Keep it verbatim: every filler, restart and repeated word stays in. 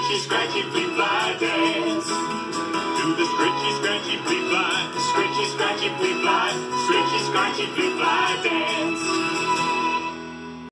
scritchy, scratchy, flea fly dance. Do the scritchy, scratchy, flea fly, scritchy, scratchy, flea fly, scritchy, scratchy, flea fly dance.